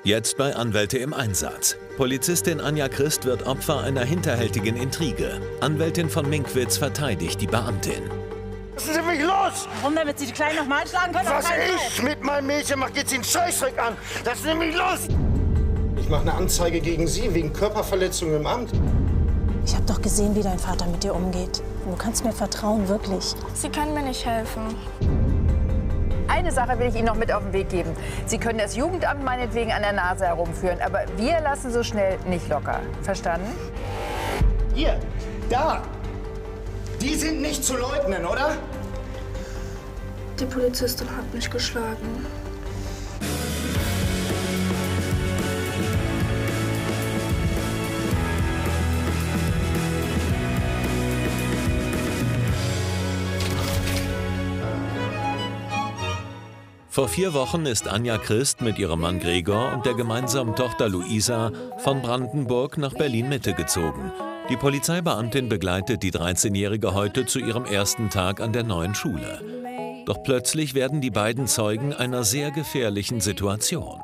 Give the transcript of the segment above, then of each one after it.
Jetzt bei Anwälte im Einsatz. Polizistin Anja Christ wird Opfer einer hinterhältigen Intrige. Anwältin von Minkwitz verteidigt die Beamtin. Lassen Sie mich los! Warum, damit Sie die Kleinen noch mal schlagen können? Was ich mit meinem Mädchen mache, geht Sie einen Scheißdreck an. Lassen Sie mich los! Ich mache eine Anzeige gegen Sie wegen Körperverletzung im Amt. Ich habe doch gesehen, wie dein Vater mit dir umgeht. Du kannst mir vertrauen, wirklich. Sie können mir nicht helfen. Eine Sache will ich Ihnen noch mit auf den Weg geben. Sie können das Jugendamt meinetwegen an der Nase herumführen, aber wir lassen so schnell nicht locker. Verstanden? Hier, da. Die sind nicht zu leugnen, oder? Die Polizistin hat mich geschlagen. Vor 4 Wochen ist Anja Christ mit ihrem Mann Gregor und der gemeinsamen Tochter Luisa von Brandenburg nach Berlin-Mitte gezogen. Die Polizeibeamtin begleitet die 13-Jährige heute zu ihrem ersten Tag an der neuen Schule. Doch plötzlich werden die beiden Zeugen einer sehr gefährlichen Situation.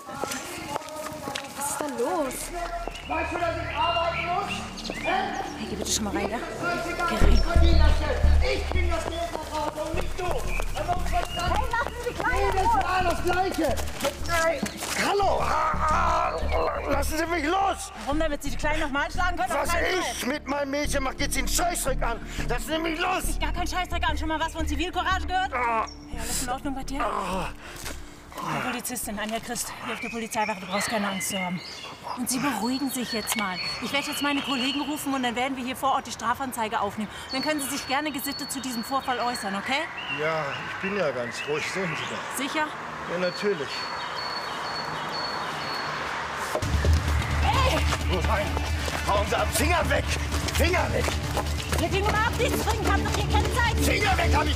Was ist da los? Weißt du, dass ich arbeiten muss? Hey, geh bitte schon mal rein, ja? Geh rein. Ich krieg das Geld nach Hause und nicht du. Hey, lassen Sie die Kleinen Das ist alles das Gleiche. Nein. Hallo. Lassen Sie mich los. Warum, damit Sie die Kleinen noch mal schlagen können? Was ich mit meinem Mädchen mache, geht Sie einen Scheißdreck an. Lassen Sie mich los. Gar kein Scheißdreck an. Schon mal was von Zivilcourage gehört? Ja, alles in Ordnung bei dir? Die Polizistin Anja Christ, hier auf der Polizeiwache, du brauchst keine Angst zu haben. Und Sie beruhigen sich jetzt mal. Ich werde jetzt meine Kollegen rufen und dann werden wir hier vor Ort die Strafanzeige aufnehmen. Dann können Sie sich gerne gesittet zu diesem Vorfall äußern, okay? Ja, ich bin ja ganz ruhig, sehen Sie doch. Sicher? Ja, natürlich. Los rein. Hauen Sie ab. Finger weg. Finger weg. Leg die Nummer ab, nichts bringen kann doch hier Kennzeichen. Finger weg, hab ich.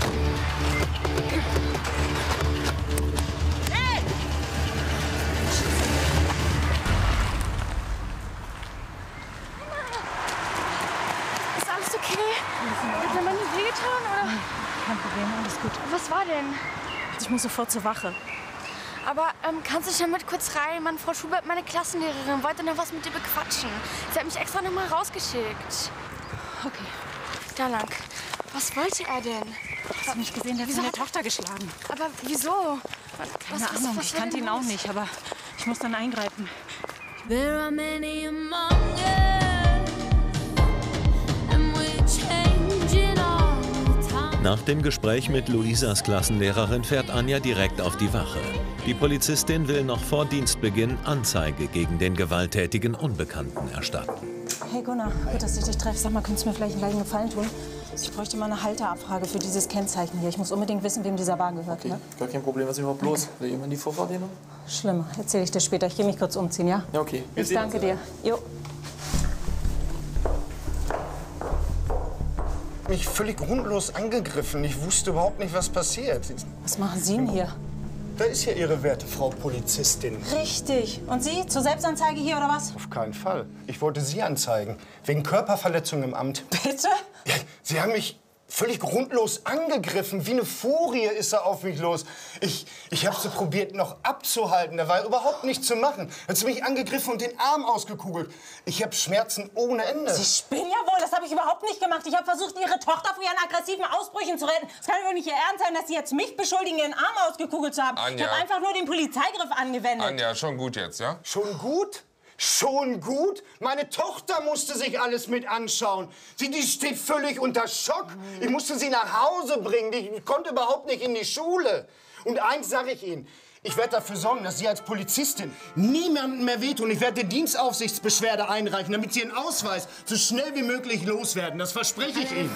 Ist alles okay? Hat der Mann nicht wehgetan, oder? Kein Problem, alles gut. Was war denn? Ich muss sofort zur Wache. Aber kannst du dich damit kurz rein? Mann, Frau Schubert, meine Klassenlehrerin, wollte noch was mit dir bequatschen. Sie hat mich extra noch mal rausgeschickt. Okay. Da lang. Was wollte er denn? Hast du nicht gesehen, der hat seine Tochter geschlagen. Aber wieso? Keine Ahnung, ich kannte ihn auch nicht, aber ich muss dann eingreifen. There are many among us, and we're changing all the time. Nach dem Gespräch mit Luisas Klassenlehrerin fährt Anja direkt auf die Wache. Die Polizistin will noch vor Dienstbeginn Anzeige gegen den gewalttätigen Unbekannten erstatten. Hey Gunnar, gut, dass ich dich treffe. Sag mal, könntest du mir vielleicht einen kleinen Gefallen tun? Ich bräuchte mal eine Halterabfrage für dieses Kennzeichen hier. Ich muss unbedingt wissen, wem dieser Wagen gehört. Okay, Ne? gar kein Problem. Was ist überhaupt los? Will jemand die Vorfahrt nehmen? Schlimm, erzähle ich dir später. Ich gehe mich kurz umziehen, ja? Ja, okay. Wir Ich sehen danke uns, dir. Jo. Mich völlig grundlos angegriffen. Ich wusste überhaupt nicht, was passiert. Was machen Sie denn hier? Da ist ja Ihre werte Frau Polizistin. Richtig. Und Sie? Zur Selbstanzeige hier oder was? Auf keinen Fall. Ich wollte Sie anzeigen. Wegen Körperverletzung im Amt. Bitte? Ja, Sie haben mich völlig grundlos angegriffen. Wie eine Furie ist er auf mich los. Ich habe sie probiert noch abzuhalten. Da war überhaupt nichts zu machen. Hat sie mich angegriffen und den Arm ausgekugelt. Ich habe Schmerzen ohne Ende. Sie spinnen ja wohl. Das habe ich überhaupt nicht gemacht. Ich habe versucht, Ihre Tochter vor ihren aggressiven Ausbrüchen zu retten. Es kann doch nicht Ihr Ernst sein, dass Sie jetzt mich beschuldigen, Ihren Arm ausgekugelt zu haben. Anja. Ich habe einfach nur den Polizeigriff angewendet. Anja, schon gut jetzt, ja? Schon gut? Schon gut? Meine Tochter musste sich alles mit anschauen. Die steht völlig unter Schock. Ich musste sie nach Hause bringen. Ich konnte überhaupt nicht in die Schule. Und eins sage ich Ihnen. Ich werde dafür sorgen, dass Sie als Polizistin niemandem mehr wehtun. Ich werde die Dienstaufsichtsbeschwerde einreichen, damit Sie Ihren Ausweis so schnell wie möglich loswerden. Das verspreche ich Ihnen.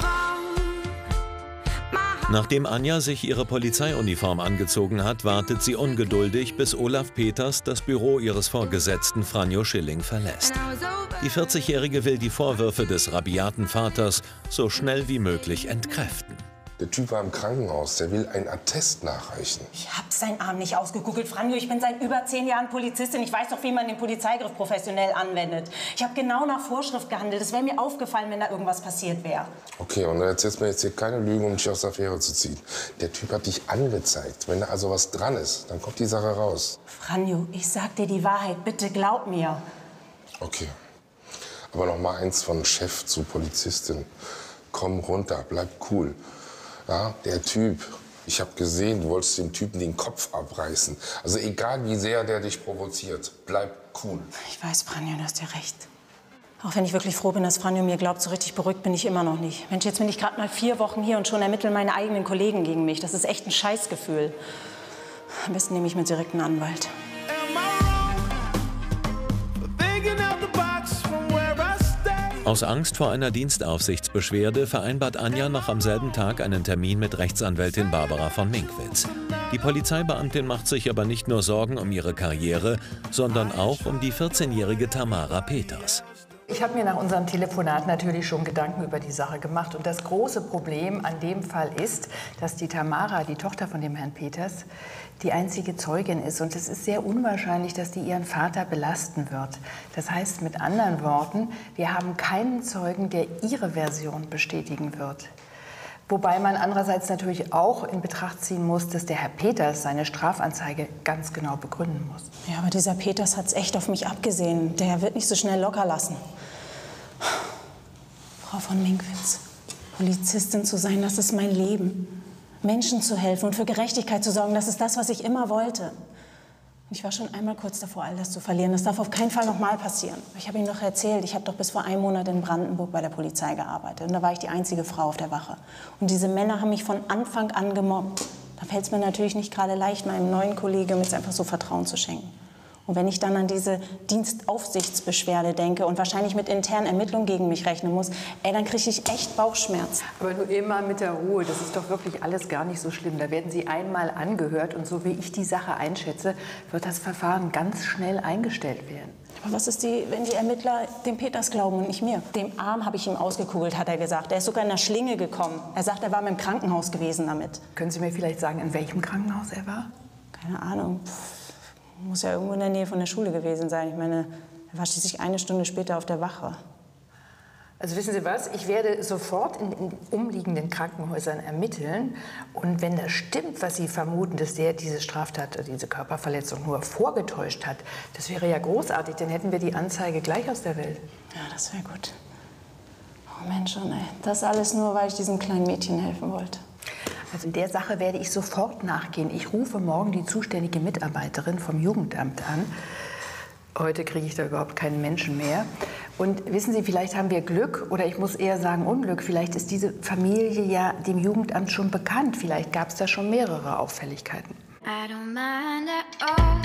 Nachdem Anja sich ihre Polizeiuniform angezogen hat, wartet sie ungeduldig, bis Olaf Peters das Büro ihres Vorgesetzten Franjo Schilling verlässt. Die 40-Jährige will die Vorwürfe des rabiaten Vaters so schnell wie möglich entkräften. Der Typ war im Krankenhaus, der will ein Attest nachreichen. Ich hab seinen Arm nicht ausgegoogelt, Franjo. Ich bin seit über 10 Jahren Polizistin. Ich weiß doch, wie man den Polizeigriff professionell anwendet. Ich habe genau nach Vorschrift gehandelt. Es wäre mir aufgefallen, wenn da irgendwas passiert wäre. Okay, und dann erzählst du mir jetzt hier keine Lügen, um dich aus der Affäre zu ziehen. Der Typ hat dich angezeigt. Wenn da also was dran ist, dann kommt die Sache raus. Franjo, ich sag dir die Wahrheit. Bitte glaub mir. Okay. Aber noch mal eins von Chef zu Polizistin. Komm runter, bleib cool. Ja, der Typ, ich habe gesehen, du wolltest dem Typen den Kopf abreißen. Also egal, wie sehr der dich provoziert, bleib cool. Ich weiß, Franjo, du hast ja recht. Auch wenn ich wirklich froh bin, dass Franjo mir glaubt, so richtig beruhigt bin ich immer noch nicht. Mensch, jetzt bin ich gerade mal 4 Wochen hier und schon ermitteln meine eigenen Kollegen gegen mich. Das ist echt ein Scheißgefühl. Am besten nehme ich mir direkt einen Anwalt. Aus Angst vor einer Dienstaufsichtsbeschwerde vereinbart Anja noch am selben Tag einen Termin mit Rechtsanwältin Barbara von Minkwitz. Die Polizeibeamtin macht sich aber nicht nur Sorgen um ihre Karriere, sondern auch um die 14-jährige Tamara Peters. Ich habe mir nach unserem Telefonat natürlich schon Gedanken über die Sache gemacht. Und das große Problem an dem Fall ist, dass die Tamara, die Tochter von dem Herrn Peters, die einzige Zeugin ist. Und es ist sehr unwahrscheinlich, dass die ihren Vater belasten wird. Das heißt mit anderen Worten, wir haben keinen Zeugen, der ihre Version bestätigen wird. Wobei man andererseits natürlich auch in Betracht ziehen muss, dass der Herr Peters seine Strafanzeige ganz genau begründen muss. Ja, aber dieser Peters hat's echt auf mich abgesehen. Der wird nicht so schnell locker lassen. Frau von Minkwitz, Polizistin zu sein, das ist mein Leben. Menschen zu helfen und für Gerechtigkeit zu sorgen, das ist das, was ich immer wollte. Ich war schon einmal kurz davor, all das zu verlieren. Das darf auf keinen Fall noch mal passieren. Ich habe Ihnen doch erzählt, ich habe doch bis vor einem Monat in Brandenburg bei der Polizei gearbeitet. Und da war ich die einzige Frau auf der Wache. Und diese Männer haben mich von Anfang an gemobbt. Da fällt es mir natürlich nicht gerade leicht, meinem neuen Kollegen jetzt einfach so Vertrauen zu schenken. Und wenn ich dann an diese Dienstaufsichtsbeschwerde denke und wahrscheinlich mit internen Ermittlungen gegen mich rechnen muss, dann kriege ich echt Bauchschmerzen. Aber nur immer mit der Ruhe, das ist doch wirklich alles gar nicht so schlimm. Da werden Sie einmal angehört und so wie ich die Sache einschätze, wird das Verfahren ganz schnell eingestellt werden. Aber was ist, wenn die Ermittler dem Peters glauben und nicht mir? Den Arm habe ich ihm ausgekugelt, hat er gesagt. Er ist sogar in einer Schlinge gekommen. Er sagt, er war im Krankenhaus gewesen damit. Können Sie mir vielleicht sagen, in welchem Krankenhaus er war? Keine Ahnung. Muss ja irgendwo in der Nähe von der Schule gewesen sein. Ich meine, er war schließlich eine Stunde später auf der Wache. Also wissen Sie was, ich werde sofort in den umliegenden Krankenhäusern ermitteln. Und wenn das stimmt, was Sie vermuten, dass der diese Straftat, diese Körperverletzung nur vorgetäuscht hat, das wäre ja großartig, dann hätten wir die Anzeige gleich aus der Welt. Ja, das wäre gut. Oh Mensch, oh ey. Das alles nur, weil ich diesem kleinen Mädchen helfen wollte. Also in der Sache werde ich sofort nachgehen. Ich rufe morgen die zuständige Mitarbeiterin vom Jugendamt an. Heute kriege ich da überhaupt keinen Menschen mehr. Und wissen Sie, vielleicht haben wir Glück, oder ich muss eher sagen Unglück. Vielleicht ist diese Familie ja dem Jugendamt schon bekannt. Vielleicht gab es da schon mehrere Auffälligkeiten. I don't mind at all.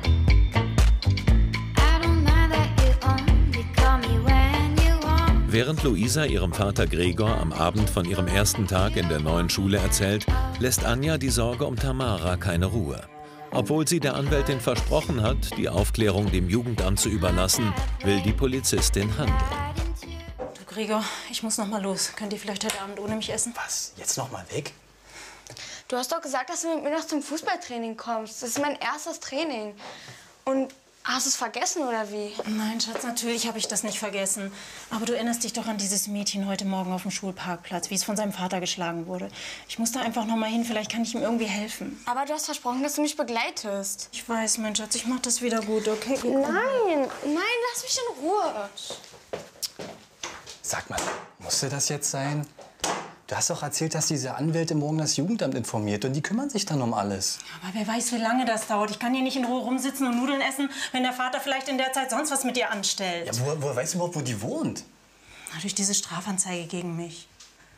I don't mind that you only call me when you want. Während Luisa ihrem Vater Gregor am Abend von ihrem ersten Tag in der neuen Schule erzählt, lässt Anja die Sorge um Tamara keine Ruhe. Obwohl sie der Anwältin versprochen hat, die Aufklärung dem Jugendamt zu überlassen, will die Polizistin handeln. Du Gregor, ich muss noch mal los. Könnt ihr vielleicht heute Abend ohne mich essen? Was? Jetzt noch mal weg? Du hast doch gesagt, dass du mit mir noch zum Fußballtraining kommst. Das ist mein erstes Training. Und hast du es vergessen, oder wie? Nein, Schatz, natürlich habe ich das nicht vergessen. Aber du erinnerst dich doch an dieses Mädchen heute Morgen auf dem Schulparkplatz, wie es von seinem Vater geschlagen wurde. Ich muss da einfach noch mal hin, vielleicht kann ich ihm irgendwie helfen. Aber du hast versprochen, dass du mich begleitest. Ich weiß, mein Schatz, ich mach das wieder gut, okay? Nein, lass mich in Ruhe. Sag mal, musste das jetzt sein? Du hast doch erzählt, dass diese Anwälte morgen das Jugendamt informiert und die kümmern sich dann um alles. Aber wer weiß, wie lange das dauert. Ich kann hier nicht in Ruhe rumsitzen und Nudeln essen, wenn der Vater vielleicht in der Zeit sonst was mit ihr anstellt. Ja, woher weißt du überhaupt, wo die wohnt? Na, durch diese Strafanzeige gegen mich.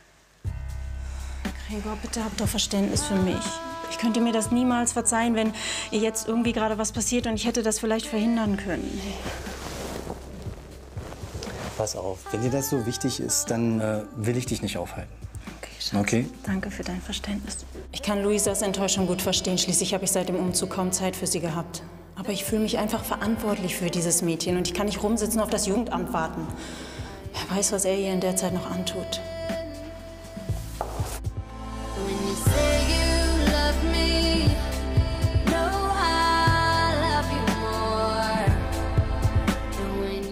Gregor, bitte habt doch Verständnis für mich. Ich könnte mir das niemals verzeihen, wenn ihr jetzt irgendwie gerade was passiert und ich hätte das vielleicht verhindern können. Pass auf, wenn dir das so wichtig ist, dann will ich dich nicht aufhalten. Okay, Schatz. Okay? Danke für dein Verständnis. Ich kann Luisas Enttäuschung gut verstehen. Schließlich habe ich seit dem Umzug kaum Zeit für sie gehabt. Aber ich fühle mich einfach verantwortlich für dieses Mädchen und ich kann nicht rumsitzen und auf das Jugendamt warten. Wer weiß, was er ihr in der Zeit noch antut.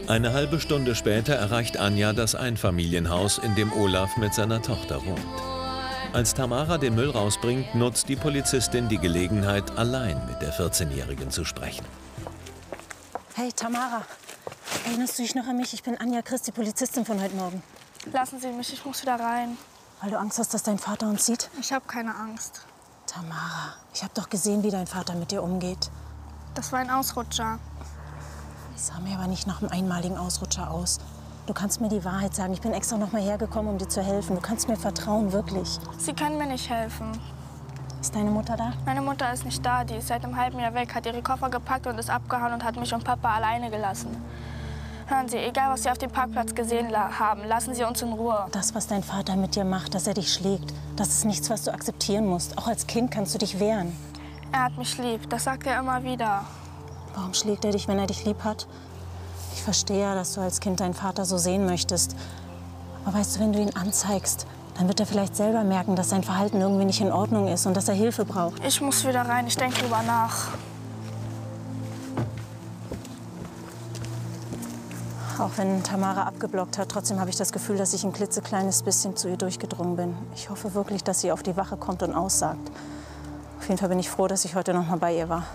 Eine halbe Stunde später erreicht Anja das Einfamilienhaus, in dem Olaf mit seiner Tochter wohnt. Als Tamara den Müll rausbringt, nutzt die Polizistin die Gelegenheit, allein mit der 14-Jährigen zu sprechen. Hey, Tamara. Erinnerst du dich noch an mich? Ich bin Anja Christ, die Polizistin von heute Morgen. Lassen Sie mich, ich muss wieder rein. Weil du Angst hast, dass dein Vater uns sieht? Ich habe keine Angst. Tamara, ich habe doch gesehen, wie dein Vater mit dir umgeht. Das war ein Ausrutscher. Das sah mir aber nicht nach einem einmaligen Ausrutscher aus. Du kannst mir die Wahrheit sagen. Ich bin extra noch mal hergekommen, um dir zu helfen. Du kannst mir vertrauen, wirklich. Sie können mir nicht helfen. Ist deine Mutter da? Meine Mutter ist nicht da. Die ist seit einem halben Jahr weg, hat ihre Koffer gepackt und ist abgehauen und hat mich und Papa alleine gelassen. Hören Sie, egal was Sie auf dem Parkplatz gesehen haben, lassen Sie uns in Ruhe. Das, was dein Vater mit dir macht, dass er dich schlägt, das ist nichts, was du akzeptieren musst. Auch als Kind kannst du dich wehren. Er hat mich lieb, das sagt er immer wieder. Warum schlägt er dich, wenn er dich lieb hat? Ich verstehe ja, dass du als Kind deinen Vater so sehen möchtest. Aber weißt du, wenn du ihn anzeigst, dann wird er vielleicht selber merken, dass sein Verhalten irgendwie nicht in Ordnung ist und dass er Hilfe braucht. Ich muss wieder rein, ich denke drüber nach. Auch wenn Tamara abgeblockt hat, trotzdem habe ich das Gefühl, dass ich ein klitzekleines bisschen zu ihr durchgedrungen bin. Ich hoffe wirklich, dass sie auf die Wache kommt und aussagt. Auf jeden Fall bin ich froh, dass ich heute noch mal bei ihr war.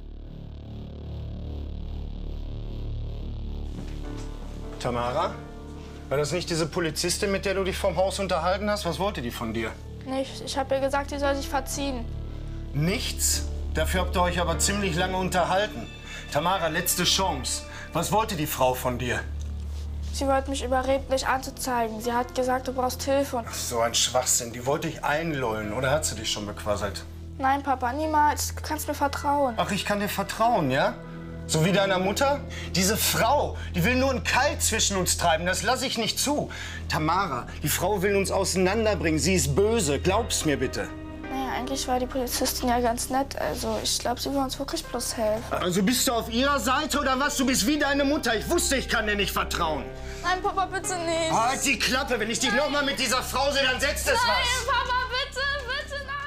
Tamara? War das nicht diese Polizistin, mit der du dich vom Haus unterhalten hast? Was wollte die von dir? Nicht. Ich habe ihr gesagt, sie soll sich verziehen. Nichts? Dafür habt ihr euch aber ziemlich lange unterhalten. Tamara, letzte Chance. Was wollte die Frau von dir? Sie wollte mich überreden, dich anzuzeigen. Sie hat gesagt, du brauchst Hilfe. Ach, so ein Schwachsinn. Die wollte dich einlullen. Oder hat sie dich schon bequasselt? Nein, Papa, niemals. Du kannst mir vertrauen. Ach, ich kann dir vertrauen, ja? So wie deiner Mutter? Diese Frau, die will nur einen Keil zwischen uns treiben. Das lasse ich nicht zu. Tamara, die Frau will uns auseinanderbringen. Sie ist böse. Glaub's mir bitte. Naja, eigentlich war die Polizistin ja ganz nett. Also, ich glaube, sie will uns wirklich bloß helfen. Also bist du auf ihrer Seite oder was? Du bist wie deine Mutter. Ich wusste, ich kann dir nicht vertrauen. Nein, Papa, bitte nicht. Halt die Klappe. Wenn ich dich noch mal mit dieser Frau sehe, dann setzt es was. Nein, Papa, bitte, bitte, nein,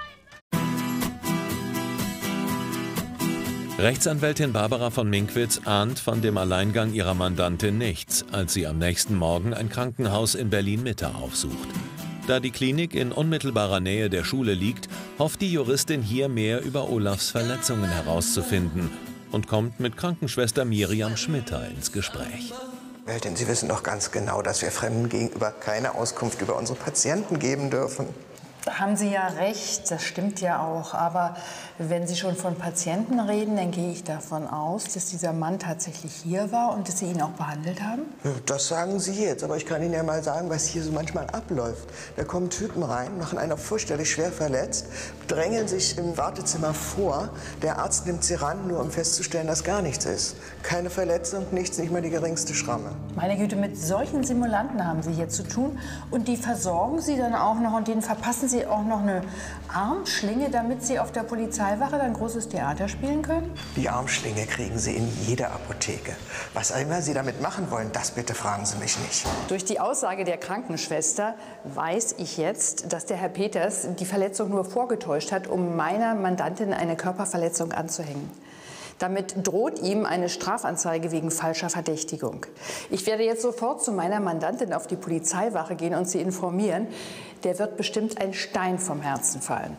Rechtsanwältin Barbara von Minkwitz ahnt von dem Alleingang ihrer Mandantin nichts, als sie am nächsten Morgen ein Krankenhaus in Berlin-Mitte aufsucht. Da die Klinik in unmittelbarer Nähe der Schule liegt, hofft die Juristin hier mehr über Olafs Verletzungen herauszufinden und kommt mit Krankenschwester Miriam Schmitter ins Gespräch. Denn Sie wissen doch ganz genau, dass wir Fremden gegenüber keine Auskunft über unsere Patienten geben dürfen. Haben Sie ja recht, das stimmt ja auch. Aber wenn Sie schon von Patienten reden, dann gehe ich davon aus, dass dieser Mann tatsächlich hier war und dass Sie ihn auch behandelt haben? Das sagen Sie jetzt, aber ich kann Ihnen ja mal sagen, was hier so manchmal abläuft. Da kommen Typen rein, machen einer fürchterlich schwer verletzt, drängeln sich im Wartezimmer vor. Der Arzt nimmt sie ran, nur um festzustellen, dass gar nichts ist. Keine Verletzung, nichts, nicht mal die geringste Schramme. Meine Güte, mit solchen Simulanten haben Sie hier zu tun. Und die versorgen Sie dann auch noch und denen verpassen Sie auch noch eine Armschlinge, damit Sie auf der Polizeiwache dann großes Theater spielen können? Die Armschlinge kriegen Sie in jeder Apotheke. Was immer Sie damit machen wollen, das bitte fragen Sie mich nicht. Durch die Aussage der Krankenschwester weiß ich jetzt, dass der Herr Peters die Verletzung nur vorgetäuscht hat, um meiner Mandantin eine Körperverletzung anzuhängen. Damit droht ihm eine Strafanzeige wegen falscher Verdächtigung. Ich werde jetzt sofort zu meiner Mandantin auf die Polizeiwache gehen und sie informieren. Der wird bestimmt ein Stein vom Herzen fallen.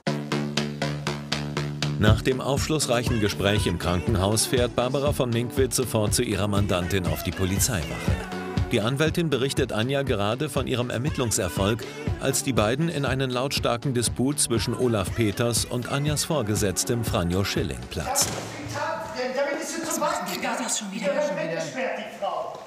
Nach dem aufschlussreichen Gespräch im Krankenhaus fährt Barbara von Minkwitz sofort zu ihrer Mandantin auf die Polizeiwache. Die Anwältin berichtet Anja gerade von ihrem Ermittlungserfolg, als die beiden in einen lautstarken Disput zwischen Olaf Peters und Anjas Vorgesetztem Franjo Schilling platzen. Damit ist sie zu weit gegangen. Das schon wieder. Weggesperrt, die Frau.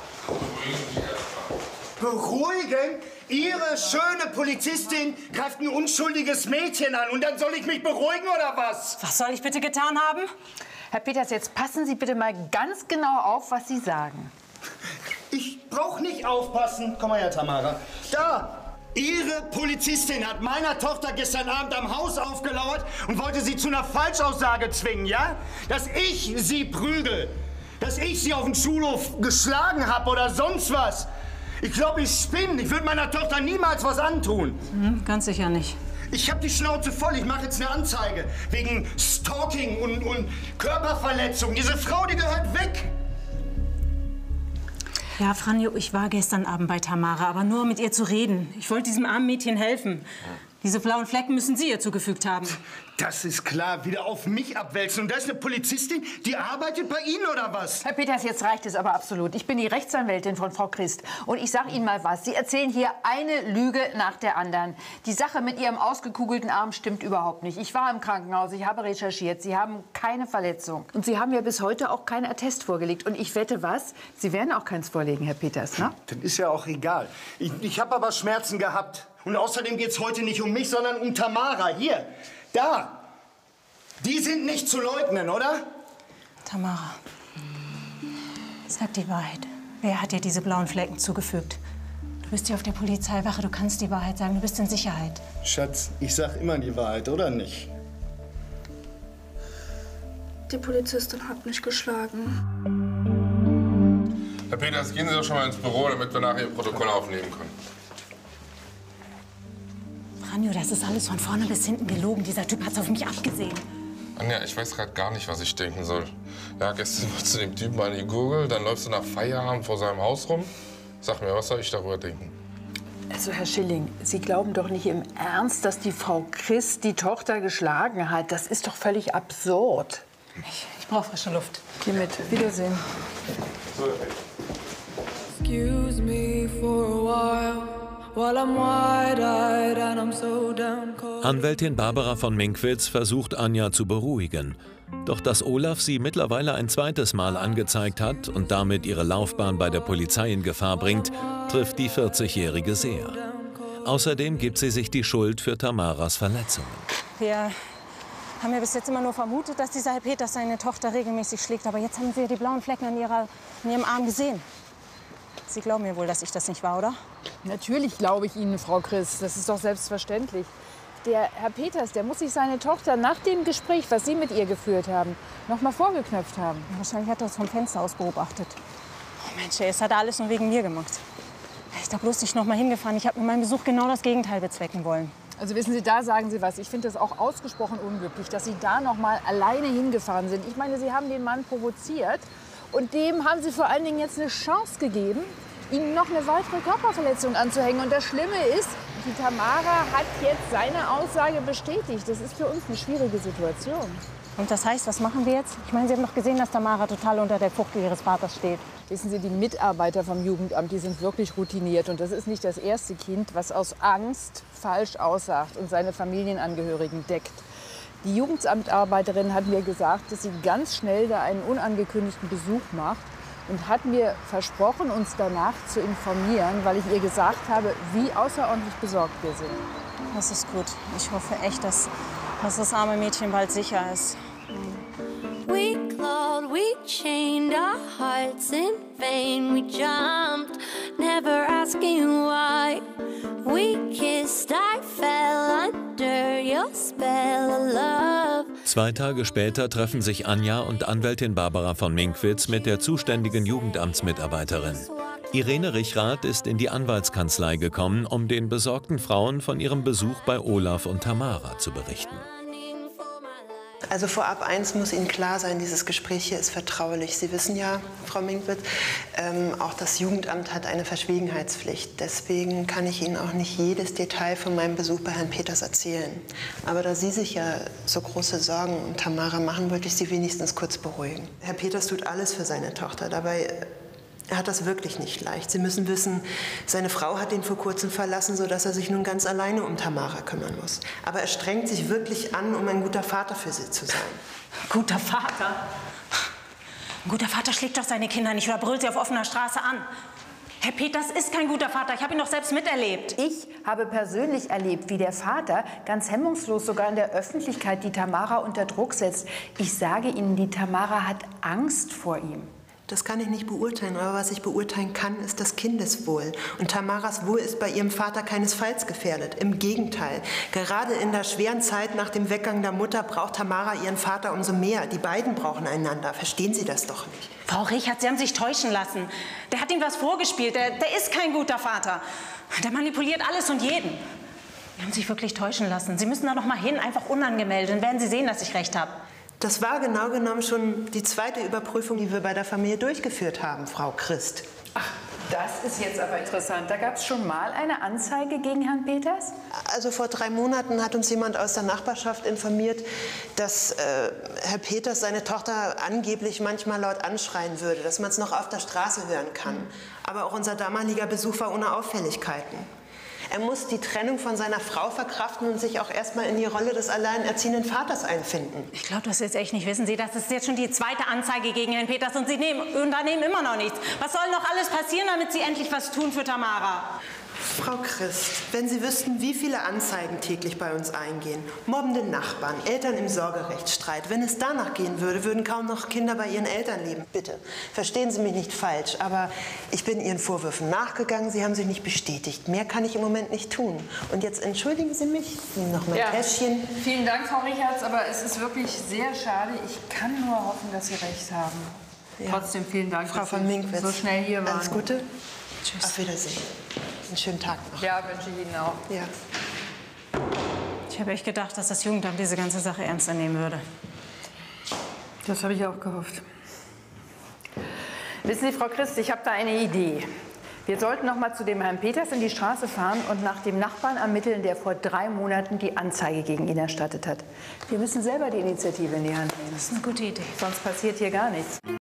Beruhigen? Ihre schöne Polizistin greift ein unschuldiges Mädchen an und dann soll ich mich beruhigen oder was? Was soll ich bitte getan haben? Herr Peters, jetzt passen Sie bitte mal ganz genau auf, was Sie sagen. Ich brauch nicht aufpassen. Komm mal her, Tamara. Da! Ihre Polizistin hat meiner Tochter gestern Abend am Haus aufgelauert und wollte sie zu einer Falschaussage zwingen, ja? Dass ich sie prügel. Dass ich sie auf dem Schulhof geschlagen habe oder sonst was. Ich glaube, ich spinne. Ich würde meiner Tochter niemals was antun. Ganz sicher nicht. Ich habe die Schnauze voll. Ich mache jetzt eine Anzeige. Wegen Stalking und Körperverletzung. Diese Frau, die gehört weg. Ja, Franjo, ich war gestern Abend bei Tamara, aber nur um mit ihr zu reden. Ich wollte diesem armen Mädchen helfen. Diese blauen Flecken müssen Sie ihr zugefügt haben. Das ist klar. Wieder auf mich abwälzen. Und da ist eine Polizistin, die arbeitet bei Ihnen, oder was? Herr Peters, jetzt reicht es aber absolut. Ich bin die Rechtsanwältin von Frau Christ. Und ich sage Ihnen mal was. Sie erzählen hier eine Lüge nach der anderen. Die Sache mit Ihrem ausgekugelten Arm stimmt überhaupt nicht. Ich war im Krankenhaus, ich habe recherchiert. Sie haben keine Verletzung. Und Sie haben ja bis heute auch keinen Attest vorgelegt. Und ich wette was, Sie werden auch keins vorlegen, Herr Peters, ne? Das ist ja auch egal. Ich habe aber Schmerzen gehabt. Und außerdem geht es heute nicht um mich, sondern um Tamara. Hier, da. Die sind nicht zu leugnen, oder? Tamara, sag die Wahrheit. Wer hat dir diese blauen Flecken zugefügt? Du bist hier auf der Polizeiwache, du kannst die Wahrheit sagen, du bist in Sicherheit. Schatz, ich sag immer die Wahrheit, oder nicht? Die Polizistin hat mich geschlagen. Herr Peters, gehen Sie doch schon mal ins Büro, damit wir nachher Ihr Protokoll aufnehmen können. Franjo, das ist alles von vorne bis hinten gelogen. Dieser Typ hat's auf mich abgesehen. Anja, ich weiß gerade gar nicht, was ich denken soll. Ja, gestern warst du dem Typen mal in die Gurgel, dann läufst du nach Feierabend vor seinem Haus rum. Sag mir, was soll ich darüber denken? Also, Herr Schilling, Sie glauben doch nicht im Ernst, dass die Frau Christ die Tochter geschlagen hat. Das ist doch völlig absurd. Ich brauche frische Luft. Geh mit. Wiedersehen. Excuse me for a while. Anwältin Barbara von Minkwitz versucht Anja zu beruhigen. Doch dass Olaf sie mittlerweile ein zweites Mal angezeigt hat und damit ihre Laufbahn bei der Polizei in Gefahr bringt, trifft die 40-Jährige sehr. Außerdem gibt sie sich die Schuld für Tamaras Verletzungen. Wir haben ja bis jetzt immer nur vermutet, dass dieser Herr Peters seine Tochter regelmäßig schlägt. Aber jetzt haben Sie ja die blauen Flecken an Ihrem Arm gesehen. Sie glauben mir wohl, dass ich das nicht war, oder? Natürlich glaube ich Ihnen, Frau Christ. Das ist doch selbstverständlich. Der Herr Peters, der muss sich seine Tochter nach dem Gespräch, was Sie mit ihr geführt haben, noch mal vorgeknöpft haben. Ja, wahrscheinlich hat er es vom Fenster aus beobachtet. Oh Mensch, das hat er alles nur wegen mir gemacht. Ich da bloß nicht noch mal hingefahren. Ich habe mit meinem Besuch genau das Gegenteil bezwecken wollen. Also wissen Sie, da sagen Sie was. Ich finde es auch ausgesprochen unglücklich, dass Sie da noch mal alleine hingefahren sind. Ich meine, Sie haben den Mann provoziert. Und dem haben Sie vor allen Dingen jetzt eine Chance gegeben, ihm noch eine weitere Körperverletzung anzuhängen. Und das Schlimme ist, die Tamara hat jetzt seine Aussage bestätigt. Das ist für uns eine schwierige Situation. Und das heißt, was machen wir jetzt? Ich meine, Sie haben doch gesehen, dass Tamara total unter der Fuchtel ihres Vaters steht. Wissen Sie, die Mitarbeiter vom Jugendamt, die sind wirklich routiniert. Und das ist nicht das erste Kind, was aus Angst falsch aussagt und seine Familienangehörigen deckt. Die Jugendamtarbeiterin hat mir gesagt, dass sie ganz schnell da einen unangekündigten Besuch macht und hat mir versprochen, uns danach zu informieren, weil ich ihr gesagt habe, wie außerordentlich besorgt wir sind. Das ist gut. Ich hoffe echt, dass das arme Mädchen bald sicher ist. We clawed, we chained our hearts in vain. We jumped, never asking why. We kissed, I fell under your spell of love. 2 Tage später treffen sich Anja und Anwältin Barbara von Minkwitz mit der zuständigen Jugendamtsmitarbeiterin. Irene Richrath ist in die Anwaltskanzlei gekommen, um den besorgten Frauen von ihrem Besuch bei Olaf und Tamara zu berichten. Also vorab eins muss Ihnen klar sein, dieses Gespräch hier ist vertraulich. Sie wissen ja, Frau Minkwitz, auch das Jugendamt hat eine Verschwiegenheitspflicht. Deswegen kann ich Ihnen auch nicht jedes Detail von meinem Besuch bei Herrn Peters erzählen. Aber da Sie sich ja so große Sorgen um Tamara machen, wollte ich Sie wenigstens kurz beruhigen. Herr Peters tut alles für seine Tochter. Dabei er hat das wirklich nicht leicht. Sie müssen wissen, seine Frau hat ihn vor kurzem verlassen, sodass er sich nun ganz alleine um Tamara kümmern muss. Aber er strengt sich wirklich an, um ein guter Vater für sie zu sein. Guter Vater? Ein guter Vater schlägt doch seine Kinder nicht oder brüllt sie auf offener Straße an. Herr Peters ist kein guter Vater. Ich habe ihn doch selbst miterlebt. Ich habe persönlich erlebt, wie der Vater ganz hemmungslos sogar in der Öffentlichkeit die Tamara unter Druck setzt. Ich sage Ihnen, die Tamara hat Angst vor ihm. Das kann ich nicht beurteilen, aber was ich beurteilen kann, ist das Kindeswohl. Und Tamaras Wohl ist bei ihrem Vater keinesfalls gefährdet. Im Gegenteil. Gerade in der schweren Zeit nach dem Weggang der Mutter braucht Tamara ihren Vater umso mehr. Die beiden brauchen einander. Verstehen Sie das doch nicht? Frau Richrath, Sie haben sich täuschen lassen. Der hat ihm was vorgespielt. Der ist kein guter Vater. Der manipuliert alles und jeden. Sie haben sich wirklich täuschen lassen. Sie müssen da noch mal hin, einfach unangemeldet. Dann werden Sie sehen, dass ich recht habe. Das war genau genommen schon die zweite Überprüfung, die wir bei der Familie durchgeführt haben, Frau Christ. Ach, das ist jetzt aber interessant. Da gab es schon mal eine Anzeige gegen Herrn Peters? Also vor 3 Monaten hat uns jemand aus der Nachbarschaft informiert, dass Herr Peters seine Tochter angeblich manchmal laut anschreien würde, dass man es noch auf der Straße hören kann. Aber auch unser damaliger Besuch war ohne Auffälligkeiten. Er muss die Trennung von seiner Frau verkraften und sich auch erstmal in die Rolle des alleinerziehenden Vaters einfinden. Ich glaube das jetzt echt nicht. Wissen Sie, das ist jetzt schon die zweite Anzeige gegen Herrn Peters und Sie unternehmen immer noch nichts. Was soll noch alles passieren, damit Sie endlich was tun für Tamara? Frau Christ, wenn Sie wüssten, wie viele Anzeigen täglich bei uns eingehen. Mobbende Nachbarn, Eltern im Sorgerechtsstreit. Wenn es danach gehen würde, würden kaum noch Kinder bei ihren Eltern leben. Bitte, verstehen Sie mich nicht falsch, aber ich bin Ihren Vorwürfen nachgegangen. Sie haben sich nicht bestätigt. Mehr kann ich im Moment nicht tun. Und jetzt entschuldigen Sie mich, nehmen noch mein Täschchen. Vielen Dank, Frau Richards, aber es ist wirklich sehr schade. Ich kann nur hoffen, dass Sie recht haben. Ja. Trotzdem vielen Dank, Frau dass von Sie Minkwitz. so schnell hier waren. Alles Gute. Tschüss. Auf Wiedersehen. Einen schönen Tag noch. Ja, wünsche ich Ihnen auch. Ja. Ich habe echt gedacht, dass das Jugendamt diese ganze Sache ernster nehmen würde. Das habe ich auch gehofft. Wissen Sie, Frau Christ, ich habe da eine Idee. Wir sollten noch mal zu dem Herrn Peters in die Straße fahren und nach dem Nachbarn ermitteln, der vor 3 Monaten die Anzeige gegen ihn erstattet hat. Wir müssen selber die Initiative in die Hand nehmen. Das ist eine gute Idee. Sonst passiert hier gar nichts.